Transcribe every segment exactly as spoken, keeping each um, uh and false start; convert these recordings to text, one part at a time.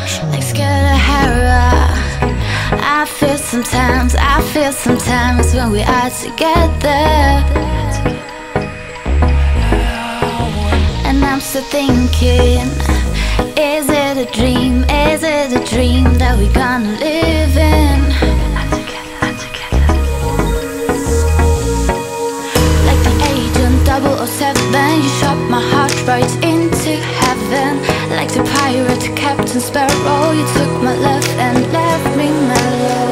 like Scarahara. I feel sometimes, I feel sometimes when we are together. And I'm still thinking, is it a dream, is it a dream that we're gonna live in? Like the agent double oh seven, you shot my heart right into heaven. Like the pirate Captain Sparrow, you took my love and left me mellow.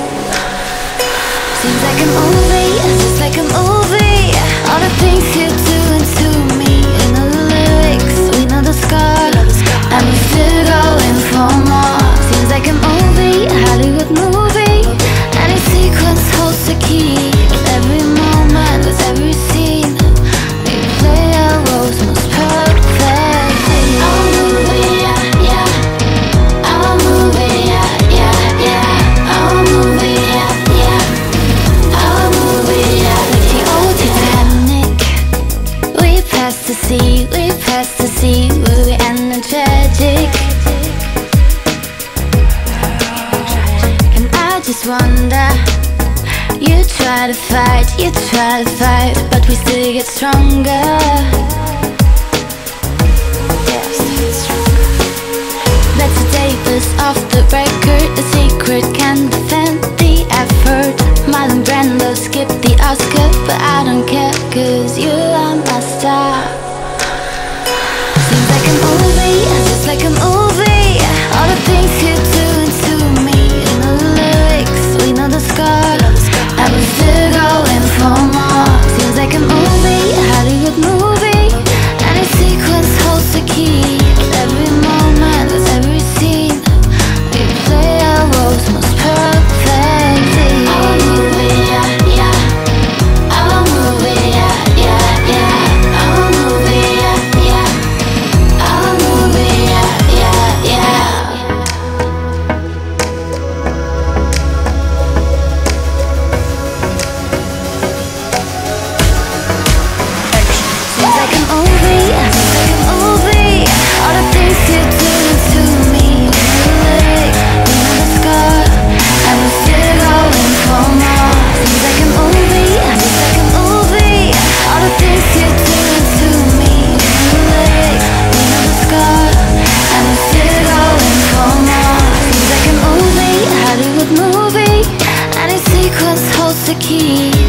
Seems like a movie, just like a movie. All the things you're doing to me. You know the lyrics, we know the score, and we're still going for more. Seems like a movie, a Hollywood movie. Any sequence holds the key. Every moment, with every scene, we play our roles most perfectly. I'm a movie, yeah, yeah. I'm a movie, yeah, yeah, yeah. I'm a movie, yeah, yeah. I'm a movie, yeah. Like the old Titanic, we passed the sea, we passed the sea. We were energetic, and I just wonder. You try to fight, you try to fight, but we still get stronger. Yeah, still get stronger. Let's take us off the record. The secret can defend the effort. Marlon Brando skipped the Oscar, but I don't care, cause you are my star. Seems like a movie, just like a movie. All the things you're doing to me. You know the lyrics, we know the score, and we're still going for more. Seems like a movie, a Hollywood movie. Any sequence holds the key. Every moment, with every scene, we play our roles most perfectly. I'm a movie, yeah, yeah. I'm a movie, yeah, yeah, yeah. I'm a movie, yeah, yeah. I'm a movie, yeah, yeah, yeah. Seems like a movie, seems like a movie. All the things you're doing to me. We know the lyrics, we know the score, and we're still going for more. Seems like a movie, seems like a movie. All the things you're doing to me. We know the lyrics, we know the score, and we're still going for more. Seems like a movie, a Hollywood movie. Any sequence holds the key.